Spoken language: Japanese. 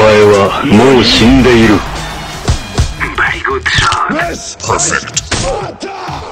前はもう死んでいる。 Very good shot. Perfect.